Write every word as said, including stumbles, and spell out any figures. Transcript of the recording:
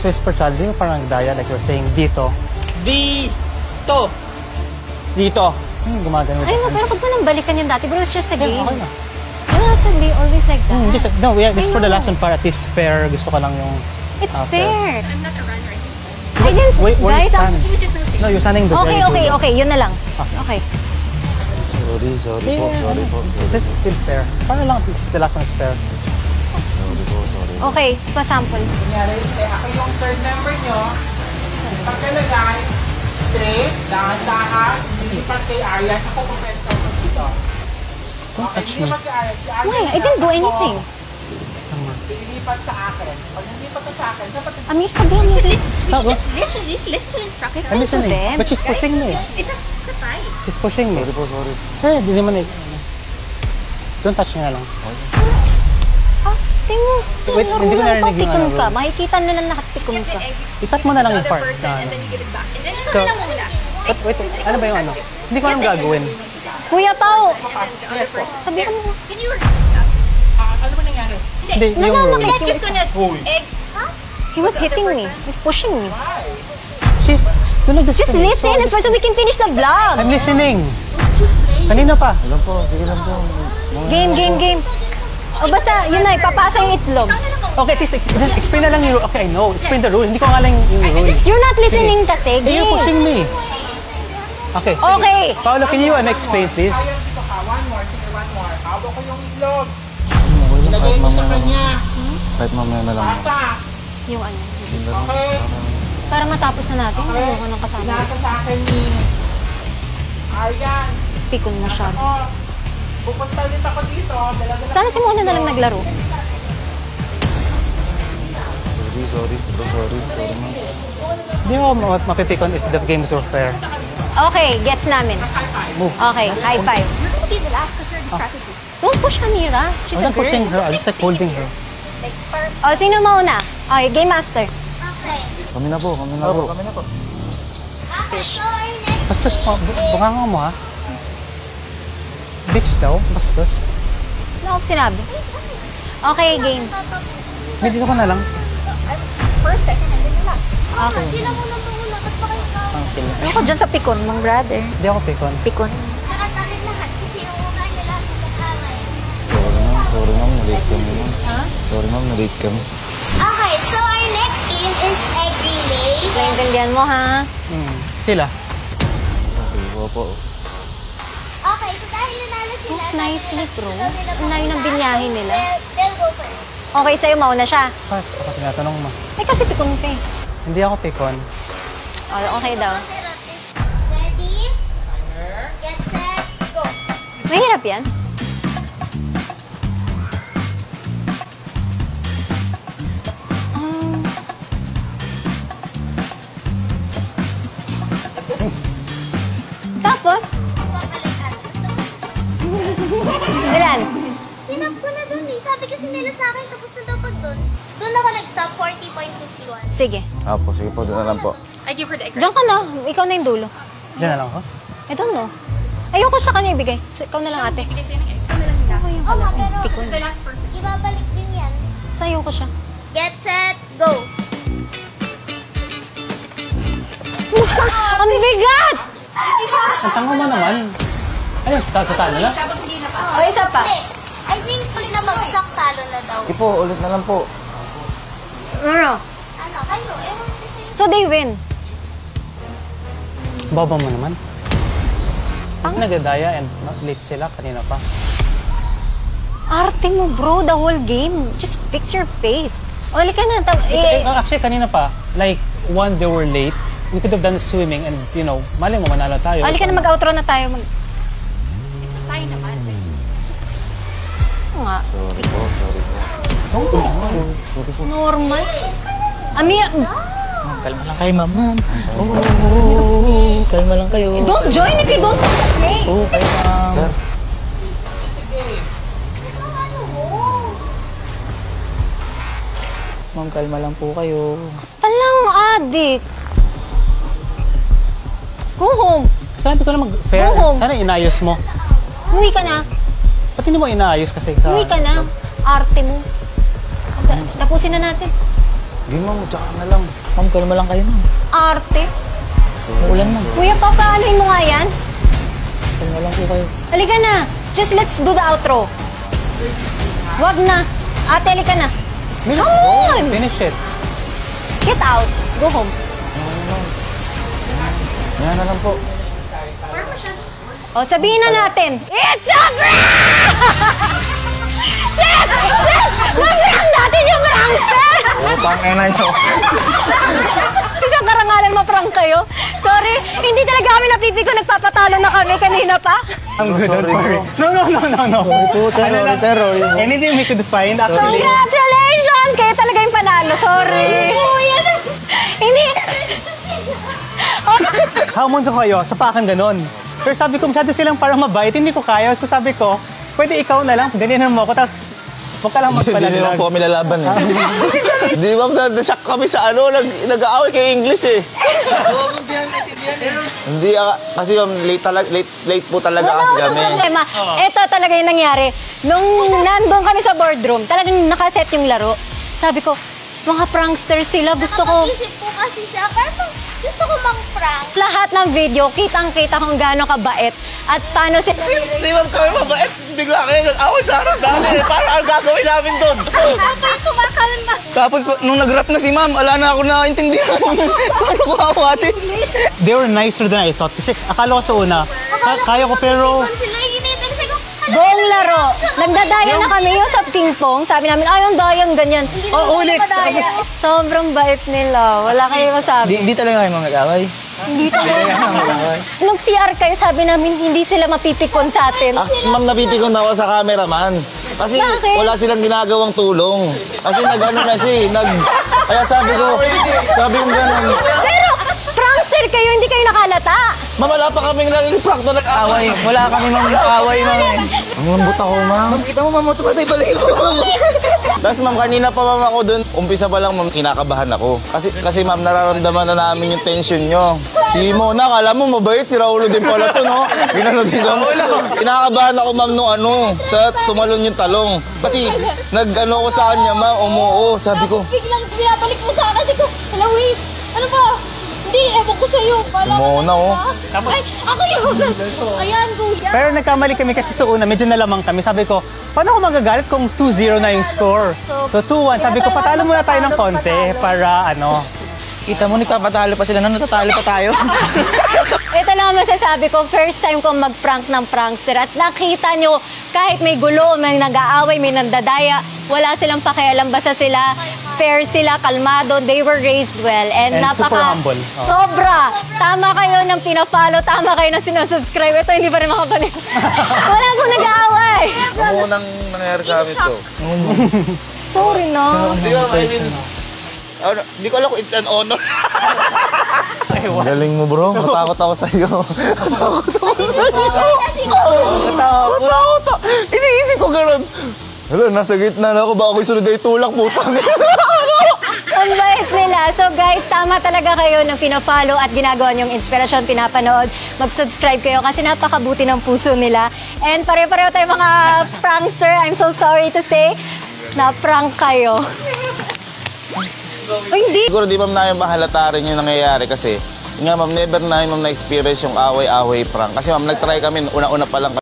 So, super challenging, parang nagdaya, like you're saying, dito. Dito! Dito. Hmm, gumagano. Ay, no, pero pag mo nang balikan yun dati, bro, it's just a game. Yeah, okay na. You don't have to be always like that. Hmm, just, no, yeah, this for the last one, para at least fair. Gusto ka lang yung... It's uh, fair. I'm not a runner. I didn't... Wait, where guys, you stand? So you just know No, you're standing the okay, okay, okay. Yun na lang. Okay. Sorry, sorry po, Yeah, sorry po, sorry it's po. still fair. Para lang, at least the last one is fair. Sorry po, sorry po. Okay, pa-sample. Kunyari, eh, ako yung third member nyo. Pagkalagay, straight, dahan-dahan, lilipat kay Aryan. Ako pag-press ako dito. Don't touch me. Lilipat kay Aryan. Si Aryan Why? I siya, didn't do ako, anything. Lilipat sa akin. Pag nilipat ka sa akin, dapat... Amir, sabihan mo din. Stop, Just listen, listen, listen to instructions. I'm listening. them. But she's pushing me. It's, it's a, it's a fight. She's pushing me. Sorry po, sorry. Eh, di naman eh. Don't touch me na lang. Ah, tingnan. Wait, hindi ko narinig yung Pikon ano, ka. rules. Makikita na lang nakapikon And ka. then every Ipat mo na lang yung other part. person, Na, and ano. then you give it back. And then, ito So- na lang muna. Wait, wait, ano ba yung ano? Hindi ko alam gagawin. Kuya Pao, Yes, po. sabihan mo. Can you repeat that? Ah, ano ba nangyari? Hindi, yung rule. Nananakit Not just gonna egg. Huh? He was hitting me. He's pushing me. She, tunog the Just listen and so we can finish the vlog. I'm listening. Kanina pa. Alam po, sige lang po. Mga- Game, game, game. O basta, yun na, ipapasa yung itlog. Okay, at least ex- explain na lang yung rule. Okay, I know. Explain the rule. Hindi ko nga lang yung rule. You're not listening kasi. Eh, you're Game. pushing me. Okay. sige. Okay. Paolo, can you ano, explain, please? Sayang dito ka. One more. Sige, one more. Hawak ko yung itlog. Okay lang, Ilagay kahit mo sa mamaya na lang. kanya. Kahit mamaya na lang. Pasa. Yung ano. Yun lang. Okay. Para matapos na natin, Okay. ayoko nang kasama. Nasa sa akin ni Aryan. Pikon masyado. Ako. Pupunta ulit ako dito. Dalaga Sana si Mona na lang naglaro. Sorry, sorry. Bro, sorry. Sorry, ma'am. Hindi mo ma- mapipikon if the games were fair. Okay, gets namin. Move. Okay, high five. You're gonna be the last because you're distracted. Don't push Amira. She's I'm a not pushing girl. her. I'm just like holding her. Like, per- O, sino mauna? Okay, Game Master. Okay. Kami na po, kami na po. Kami na po. Okay, so our next Bastos mo. Bunganga mo ha. Bitch daw. Bastos. Ano akong sinabi? Okay, game. May dito ko na lang. first, second, and then the last. Okay. Sila muna muna. Ba't pa kayo ka? Ang chill. Ano ko dyan sa pikon, mong brother? Hindi ako pikon. Pikon. Nakatakin lahat kasi yung mukha niya lahat nag-aaway. Sorry, ma'am. Sorry, ma'am. Na-late kami, ma'am. Huh? Sorry, ma'am. Na-late kami. Okay, so our next game is egg relay. Naintindihan mo, ha? Hmm. Sila. Sige po po. Okay, so dahil nanalo sila, Oh, nice sabi nila sleep, bro. gusto daw nila Ang layo ng mauna, binyahe so nila. They'll, they'll go first. Okay, sa'yo mauna siya. Bakit ako tinatanong mo? Eh, kasi pikon ka eh. Hindi ako pikon. Oh, okay daw. Ready? Get set, go. Mahirap yan. Um, Tapos, Papalik ka. ilan? Sinap ko na dun eh. Sabi kasi nila sa akin, tapos na daw pag dun. Dun ako nag-stop, forty point five one. Sige. Ah po, sige po. Doon na lang po. I give her the egg. Diyan ka na. Ikaw na yung dulo. Diyan na lang ako. I don't know. Ayoko sa kanya ibigay. So, ikaw na lang ate. Bigay sa'yo ng egg. Ikaw na lang yung last. Ayun Oh, pala. pero Pikon. the last person. Ibabalik din yan. Sa'yo ko siya. Get set, go. Ang bigat! Ang tango mo naman. Ano, tasutaan nila? O, isa pa. Hindi. I think pag nabagsak, talo na daw. Sige po, ulit na lang po. Ano? Ano, kayo, ewan ko sa'yo. So, they win. Baba mo naman. Ang- Nagadaya and not late sila kanina pa. Arte mo, bro. The whole game. Just fix your face. O, halika na. Ta- Eh, eh, actually, kanina pa, like, one, they were late. We could have done swimming and, you know, mali mo, manalo tayo. halika na mag-outro na tayo. Mag Tayo naman. Oo nga. Sorry po, sorry po. Sorry po. Normal. Ami, Kalma lang kayo, ma'am. Ma'am. Oo, kalma lang kayo. don't join if you don't want to play. Oo, kayo, ma'am. Sir, Ma'am, kalma lang po kayo. Palang adik. Go home. Sabi ko na mag-fair. Go home. Sana inayos mo. Uwi ka na. Ba't hindi mo inaayos kasi sa... Uwi ka na. Arte mo. Ta- Tapusin na natin. Hindi, ma'am. Tsaka na lang. Ma'am, kalma lang kayo, ma'am. Arte. Ulan na. Kuya, papaanoin mo nga yan? Kalma lang po kayo. Halika na. Just let's do the outro. Wag na. Ate, halika na. Milos, Come go. on! Finish it. Get out. Go home. Yan na lang po. O, sabihin na natin. It's a prank! Shit! Shit! Mag-prank natin yung prankster! Oo, pang-ena nyo. Isang karangalan ma-prank kayo. Sorry, hindi talaga kami napipiko. Nagpapatalo na kami kanina pa. I'm good, don't sorry, worry. bro. No, no, no, no, no. Sorry po, sir. Ano Sorry, lang, sir. Sorry po. Anything we could find, actually. Congratulations! Kayo talaga yung panalo. Sorry. Hindi. Oh, Hamon ko kayo, sapakan ganon. Pero sabi ko, masyado silang parang mabait, hindi ko kaya. So sabi ko, pwede ikaw na lang, ganyan mo ako, tapos huwag ka lang Hindi naman magpalaglag. po kami lalaban eh. Hindi, ma'am. Na-shock kami sa ano. Nag- Nag-aaway kay English eh. Hindi, ah, kasi ma'am, late, talag, late, late po talaga wala kasi akong kami. problema. Ito talaga yung nangyari. Nung nandun kami sa boardroom, talagang nakaset yung laro. Sabi ko, mga pranksters sila, gusto ko... Nakapag-isip po kasi siya. Pero gusto ko mang-prank. Lahat ng video, kitang-kita kung gaano kabait at paano sila... Hindi, ma'am, kami mabait. Bigla kayo nag-away sa harap dati. Paano ang gagawin namin doon? Apoy kumakalma. Tapos po, nung nag-rap na si ma'am, ala na ako nakaintindihan. Paano ko awatin? They were nicer than I thought. Kasi akala ko sa una, ka- kaya ko pero... Sila yung ginitag sa ko. Buong laro. Nagdadaya na kami yung sa ping-pong. Sabi namin, ay, ang dayang ganyan. O, ulit. Tapos, sobrang bait nila. Wala kayo masabi. Hindi talaga kayo mga nag-away. Hindi talaga. Nung C R kayo, sabi namin, hindi sila mapipikon sa atin. Actually, ma'am, napipikon ako sa cameraman. Kasi Bakit? wala silang ginagawang tulong. Kasi nag-ano na siya eh, nag... Kaya sabi ko, sabi ko gano'n. Pero, prankster kayo, hindi kayo nakalata. Ma'am, wala pa kaming naging prank na nag-away. Away. Wala kami mga away, ma'am. Ang lambot ako, ma'am. Kita mo, ma'am, ito pa tayo baligo. Tapos ma'am, kanina pa ma'am ako dun, umpisa pa lang ma'am, kinakabahan ako. Kasi, kasi ma'am, nararamdaman na namin yung tension nyo. Si Mona, kala mo mabait, si Raulo din pala to, no? Ginano din ko. Kinakabahan ako ma'am nung ano, sa tumalon yung talong. Kasi nag-ano ko sa kanya ma'am, umuo, sabi ko. Biglang binabalik mo sa akin. Sabi ko, hello, wait. Ano ba? Hindi, ewan ko sa'yo. Kala ko Mona, oh. Ay, ako yun. Ayan, kuya. Pero nagkamali kami kasi sa una, medyo nalamang kami. Sabi ko, paano ako magagalit kung two zero na yung score? So two one, sabi ko, patalo muna tayo ng konti para ano. Kita mo, nagpapatalo pa sila na natatalo pa tayo. Ito lang ang masasabi ko, first time kong mag-prank ng prankster at nakita nyo, kahit may gulo, may nag-aaway, may nandadaya, wala silang pakialam, basta sila, fair sila, kalmado, they were raised well, and, And napaka... super humble. Oh. Sobra! Tama kayo ng pinafollow, tama kayo ng sinasubscribe. Ito, hindi pa rin makapaniw. Wala akong nag-aaway. Ano nang nangyari sa amin to? Sorry na. Hindi ma'am, I mean, ano, hindi ko alam kung it's an honor. Galing mo bro, matakot ako sa'yo. Matakot ako sa'yo. Matakot ako. Iniisip ko gano'n. Hala, nasa gitna na ako. Baka ako'y sunod ay tulak, putang. Ang bait nila. So guys, tama talaga kayo ng pinafollow at ginagawa niyong inspirasyon, pinapanood. Mag-subscribe kayo kasi napakabuti ng puso nila. And pare-pareho tayo mga prankster. I'm so sorry to say na prank kayo. Ay, hindi. Siguro di ma'am na yung mahalata rin yung nangyayari kasi nga ma'am, never na ma'am na-experience yung away-away prank. Kasi ma'am, nag-try kami, una-una pa lang